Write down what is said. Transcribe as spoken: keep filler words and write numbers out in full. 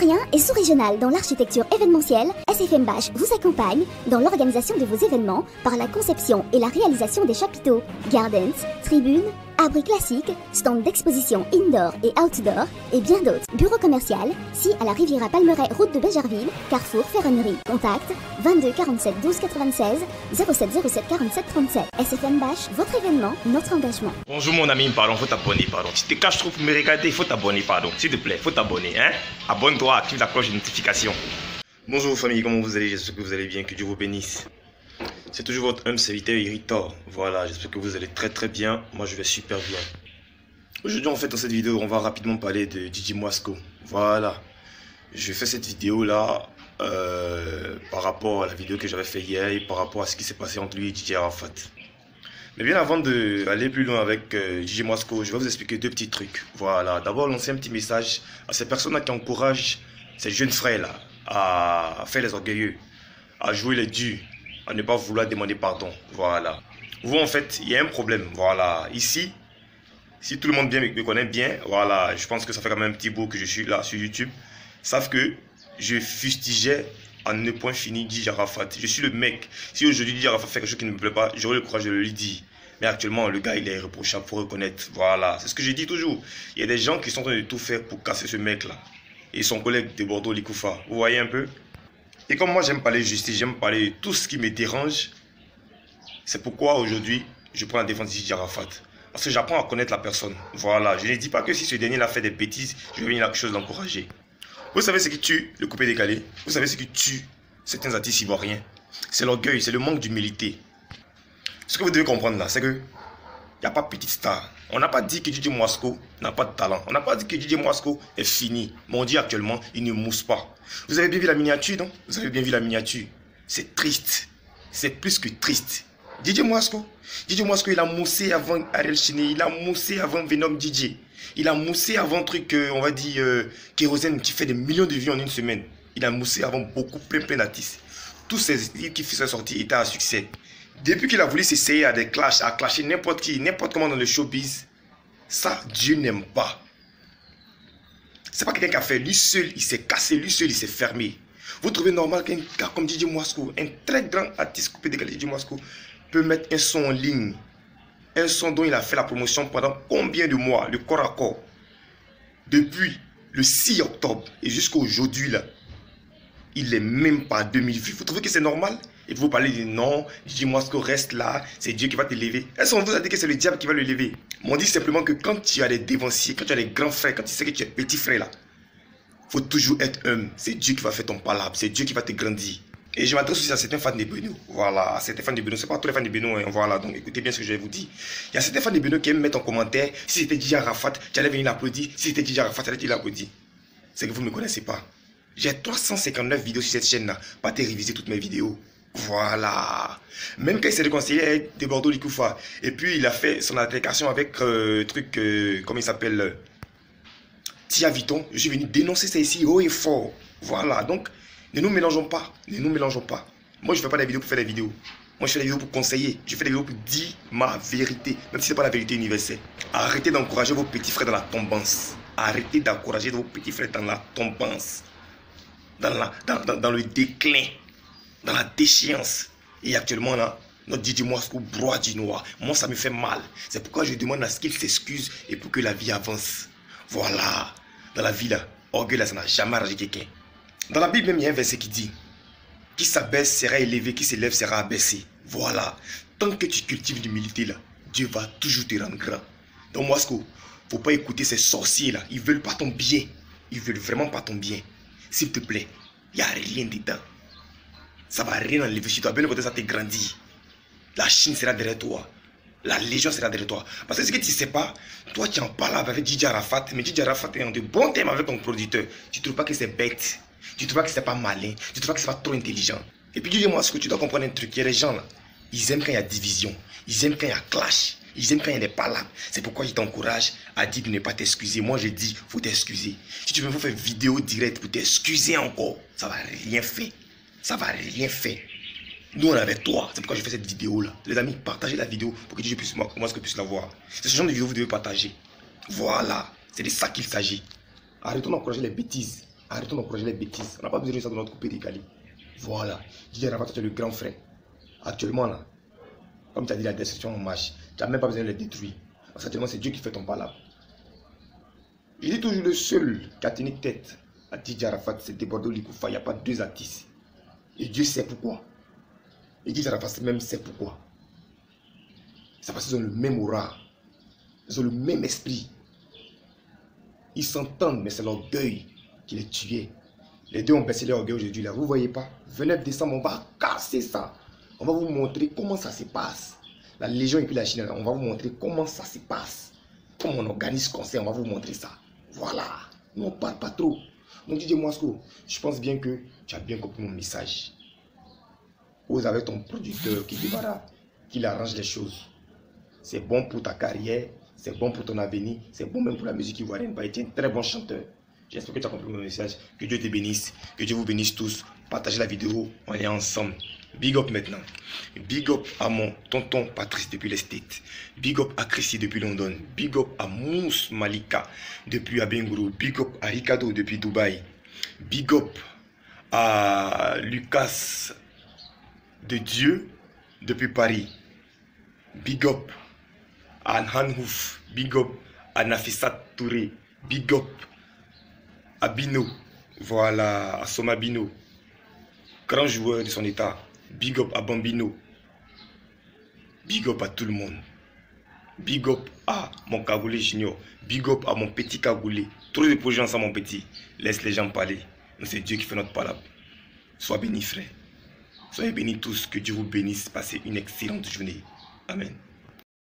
Citoyen et sous-régional dans l'architecture événementielle, S F M Bâche vous accompagne dans l'organisation de vos événements par la conception et la réalisation des chapiteaux, gardens, tribunes, abris classiques, stands d'exposition indoor et outdoor et bien d'autres. Bureau commercial, si à la Riviera Palmeraie, route de Bégerville, Carrefour Ferronnerie. Contact vingt-deux quarante-sept douze quatre-vingt-seize zéro sept zéro sept quarante-sept trente-sept. S F M Bâche, votre événement, notre engagement. Bonjour mon ami, pardon, faut t'abonner, pardon. Si tu te caches trop pour me regarder, il faut t'abonner, pardon. S'il te plaît, faut t'abonner, hein. Abonne-toi, active la cloche de notification. Bonjour famille, comment vous allez? J'espère que vous allez bien, que Dieu vous bénisse. C'est toujours votre humble serviteur Irritor. Voilà, j'espère que vous allez très très bien. Moi je vais super bien. Aujourd'hui en fait dans cette vidéo on va rapidement parler de D J Mwasko. Voilà. Je fais cette vidéo là euh, par rapport à la vidéo que j'avais fait hier et par rapport à ce qui s'est passé entre lui et D J Arafat. Mais bien avant d'aller plus loin avec euh, D J Mwasko, je vais vous expliquer deux petits trucs. Voilà, d'abord lancer un petit message à ces personnes là qui encouragent ces jeunes frères là à faire les orgueilleux, à jouer les durs, à ne pas vouloir demander pardon. Voilà. Vous en fait, il y a un problème. Voilà. Ici, si tout le monde bien me connaît bien, voilà, je pense que ça fait quand même un petit bout que je suis là sur YouTube, savent que je fustigeais à ne point fini D J Arafat. Je suis le mec. Si aujourd'hui D J Arafat fait quelque chose qui ne me plaît pas, j'aurai le courage de le lui dire. Mais actuellement, le gars, il est irréprochable, faut reconnaître. Voilà. C'est ce que je dis toujours. Il y a des gens qui sont en train de tout faire pour casser ce mec-là. Et son collègue de Bordeaux, Likoufa. Vous voyez un peu? Et comme moi j'aime parler justice, j'aime parler de tout ce qui me dérange, c'est pourquoi aujourd'hui je prends la défense de D J Arafat. Parce que j'apprends à connaître la personne. Voilà, je ne dis pas que si ce dernier a fait des bêtises, je vais venir à quelque chose d'encourager. Vous savez ce qui tue le coupé décalé? Vous savez ce qui tue certains artistes ivoiriens? C'est l'orgueil, c'est le manque d'humilité. Ce que vous devez comprendre là, c'est que il n'y a pas petite star. On n'a pas dit que D J Mwasko n'a pas de talent. On n'a pas dit que D J Mwasko est fini. Mais on dit actuellement, il ne mousse pas. Vous avez bien vu la miniature, non? Vous avez bien vu la miniature. C'est triste. C'est plus que triste. D J Mwasko. D J Mwasko, il a moussé avant Ariel Chine. Il a moussé avant Venom D J. Il a moussé avant truc, euh, on va dire, euh, Kérosène qui fait des millions de vues en une semaine. Il a moussé avant beaucoup, plein, plein d'artistes. Tous ces livres qui faisaient sortir étaient à succès. Depuis qu'il a voulu s'essayer à des clashs, à clasher n'importe qui, n'importe comment dans le showbiz, ça, Dieu n'aime pas. C'est pas quelqu'un qui a fait, lui seul, il s'est cassé, lui seul, il s'est fermé. Vous trouvez normal qu'un gars comme D J Mwasko, un très grand artiste coupé décalé, D J Mwasko, peut mettre un son en ligne, un son dont il a fait la promotion pendant combien de mois, le corps à corps, depuis le six octobre et jusqu'à aujourd'hui là, il n'est même pas à deux mille vues. Vous trouvez que c'est normal? Et vous parlez de non, D J Mwasko reste là, c'est Dieu qui va te lever. Est-ce qu'on vous a dit que c'est le diable qui va le lever? On dit simplement que quand tu as des dévanciers, quand tu as des grands frères, quand tu sais que tu es petit frère là, il faut toujours être humble. C'est Dieu qui va faire ton palabre, c'est Dieu qui va te grandir. Et je m'adresse aussi à certains fans de Beno. Voilà, à certains fans de Beno. Ce n'est pas tous les fans de Beno. Hein. Voilà, donc écoutez bien ce que je vais vous dire. Il y a certains fans de Beno qui aiment mettre en commentaire si c'était D J Arafat, tu allais venir l'applaudir. Si c'était D J Arafat, tu allais l'applaudir. C'est que vous ne me connaissez pas. J'ai trois cent cinquante-neuf vidéos sur cette chaîne-là. Pas te réviser toutes mes vidéos. Voilà. Même quand il s'est réconcilié avec de Bordeaux Likoufa. Et puis il a fait son altercation avec euh, truc, euh, comment il s'appelle euh, Tia Viton. Je suis venu dénoncer ça ici haut et fort. Voilà. Donc, ne nous mélangeons pas. Ne nous mélangeons pas. Moi, je ne fais pas des vidéos pour faire des vidéos. Moi, je fais des vidéos pour conseiller. Je fais des vidéos pour dire ma vérité. Même si ce n'est pas la vérité universelle. Arrêtez d'encourager vos petits frères dans la tombance. Arrêtez d'encourager vos petits frères dans la tombance. Dans, la, dans, dans, dans le déclin. Dans la déchéance. Et actuellement là, notre D J Mwasko broie du noir. Moi ça me fait mal. C'est pourquoi je demande à ce qu'il s'excuse et pour que la vie avance. Voilà. Dans la vie là, orgueil là, ça n'a jamais arrangé quelqu'un. Dans la Bible même, il y a un verset qui dit: qui s'abaisse sera élevé, qui s'élève sera abaissé. Voilà. Tant que tu cultives l'humilité là, Dieu va toujours te rendre grand. Donc Mwasko, faut pas écouter ces sorciers là. Ils veulent pas ton bien. Ils veulent vraiment pas ton bien. S'il te plaît, il n'y a rien dedans. Ça va rien enlever sur toi. Bien côté, ça te grandit. La Chine sera derrière toi. La Légion sera derrière toi. Parce que ce que tu ne sais pas, toi tu en parles avec D J Arafat, mais D J Arafat est en de bons termes avec ton producteur. Tu ne trouves pas que c'est bête. Tu ne trouves pas que c'est pas malin. Tu ne trouves pas que c'est pas trop intelligent. Et puis dis-moi ce que tu dois comprendre un truc. Il y a des gens là, ils aiment quand il y a division. Ils aiment quand il y a clash. Ils aiment quand il y a des palabres. C'est pourquoi je t'encourage à dire de ne pas t'excuser. Moi je dis, il faut t'excuser. Si tu veux faire vidéo directe pour t'excuser encore, ça va rien faire. Ça va rien faire. Nous on est avec toi. C'est pourquoi je fais cette vidéo là. Les amis, partagez la vidéo pour que je puisse, moi, moi, que je puisse la voir. C'est ce genre de vidéo que vous devez partager. Voilà. C'est de ça qu'il s'agit. Arrêtons d'encourager les bêtises. Arrêtons nos projets, les bêtises. On n'a pas besoin de ça dans notre coupé d'Ikali. Voilà. Didier Arafat, tu es le grand frère. Actuellement, là, comme tu as dit, la destruction en marche. Tu n'as même pas besoin de les détruire. Parce qu'actuellement, c'est Dieu qui fait ton palabre. Je dis toujours le seul qui a tenu tête à Didier Arafat, c'est Debordo Likoufa. Il n'y a pas deux artistes. Et Dieu sait pourquoi. Et Didier Arafat même sait pourquoi. C'est parce qu'ils ont le même aura. Ils ont le même esprit. Ils s'entendent, mais c'est l'orgueil qui les tuait. Les deux ont baissé leur orgueil aujourd'hui. Là, vous ne voyez pas. Venez décembre, on va casser ça. On va vous montrer comment ça se passe. La Légion et puis la Chine, on va vous montrer comment ça se passe. Comment on organise concert, on va vous montrer ça. Voilà. Nous, on ne parle pas trop. Donc, Didier Mouasko, je pense bien que tu as bien compris mon message. Vous avez ton producteur qui débarrasse, qui arrange les choses. C'est bon pour ta carrière, c'est bon pour ton avenir, c'est bon même pour la musique ivoirienne. Tu es un très bon chanteur. J'espère que tu as compris mon message. Que Dieu te bénisse, que Dieu vous bénisse tous. Partagez la vidéo, on est ensemble. Big up maintenant. Big up à mon tonton Patrice depuis les States. Big up à Chrissy depuis London. Big up à Mousse Malika depuis Abengourou. Big up à Ricardo depuis Dubaï. Big up à Lucas de Dieu depuis Paris. Big up à Hanhouf. Big up à Nafissat Touré. Big up à Bino. Voilà, à Soma Bino. Grand joueur de son état. Big up à Bambino. Big up à tout le monde. Big up à mon Cagoulé Junior. Big up à mon petit Cagoulé. Tous les projets ensemble, mon petit. Laisse les gens parler. C'est Dieu qui fait notre palabre. Sois béni, frère. Soyez bénis tous. Que Dieu vous bénisse. Passez une excellente journée. Amen.